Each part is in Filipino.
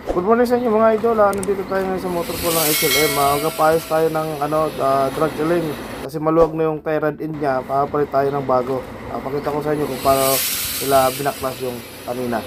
Good morning sa inyo mga idol. Nandito tayo ngayon sa motor ko ng HLM. Magpapayos tayo ng drag link kasi maluwag na yung tie rod end niya. Papalit tayo ng bago. Pakita ko sa inyo kung paano sila binaklas yung kanina.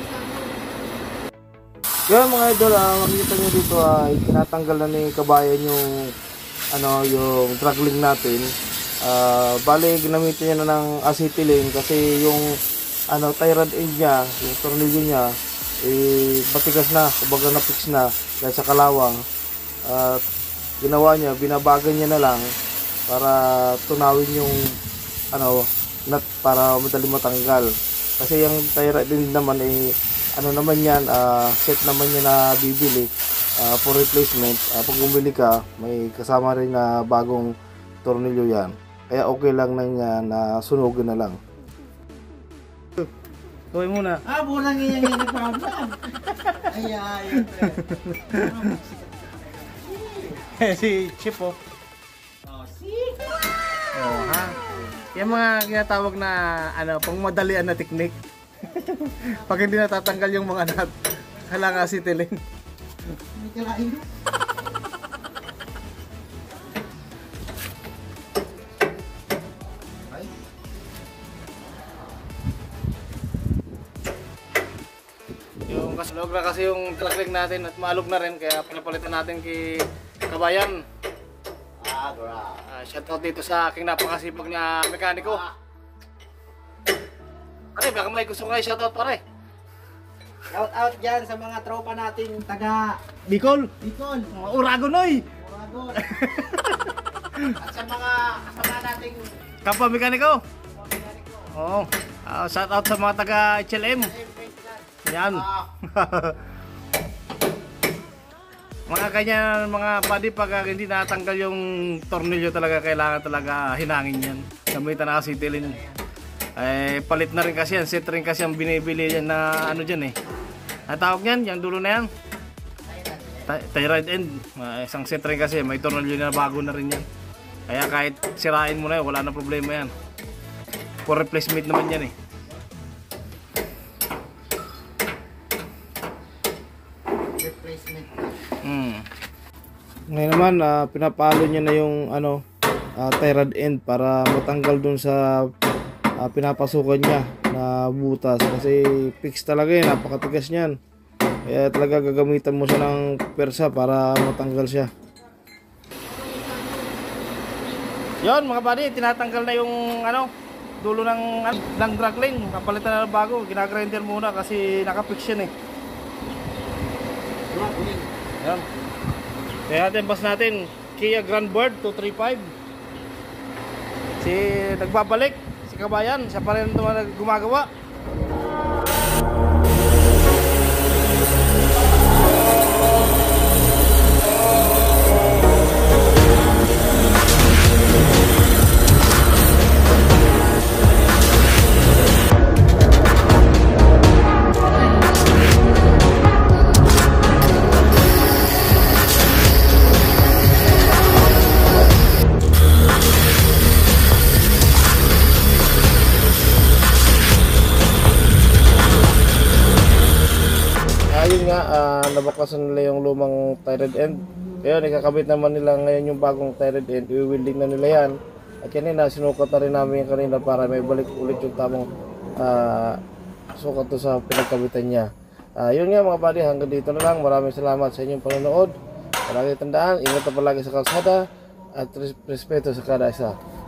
Yan mga idol, makikita nyo dito ay tinatanggal na ni kabayan yung yung drag link natin. Bali ginamitin niya na ng acetylene kasi yung tie rod end niya, yung tornilyo niya matigas na, kumbaga na fix na dahil sa kalawang. At ginawa niya, binabagan niya na lang para tunawin yung nut para madali matanggal. Kasi yung tie rod din naman naman yan, set naman niya na bibili for replacement. Pag bumili ka, may kasama rin na bagong tornilyo yan. Kaya okay lang na yan na sunugin na lang. Gawin muna. Bulang yung nagpapalab. Si Chip oh. Oh, ha? Yung mga ginatawag na pangmadalian na teknik. Pag hindi natatanggal yung mga nut, kailangan acetylene. May kalain. Yung kasalog na kasi yung drag link natin at maalog na rin kaya pinapalitan natin kay kabayan. Shoutout dito sa aking napakasipag na mekaniko. Pare, baka may gusto kayo shoutout pare. Shout out dyan sa mga tropa nating taga Bicol. Bicol, Uragonoy. Uragon. At sa mga kasama nating Kapwa mekaniko. Oo. Shoutout sa mga taga HLM. Yan. Mga kanya mga buddy, pag hindi natanggal yung tornilyo talaga, kailangan talaga hinangin yan. Gamitan na acetylene. Palit na rin kasi yan, set rin kasi ang binibili yan na dyan ang tawag yan, yung dulo na yan tie rod end. Isang set rin kasi, may tornilyo na bago na rin yan. Kaya kahit sirain mo na yan, wala na problema yan. For replacement naman yan replacement. Ngayon naman, pinapalo niya na yung tie rod end para matanggal dun sa pinapasukan niya na butas kasi fix talaga yan, napakatigas niyan. Kaya talaga gagamitan mo siya ng persa para matanggal siya. Yon mga buddy, tinatanggal na yung dulo ng drag link. Kapalitan na ng bago, ginagrinder muna kasi nakapix yan Yan. Kaya natin bus natin Kia Grandbird 235. Si nagbabalik si kabayan, siya pa rin gumagawa. Ayun nga, nabakasan nila yung lumang tie rod end. Kaya ikakabit naman nila ngayon yung bagong tie rod end. I-welding na nila yan. At kanina, sinukat na rin namin kanina para may balik ulit yung tamang sukat to sa pinagkabitan niya. Yun nga mga buddy, hanggang dito na lang. Maraming salamat sa inyong panonood. Palagi tandaan, ingat na palagi sa kalsada at respeto sa kada isa.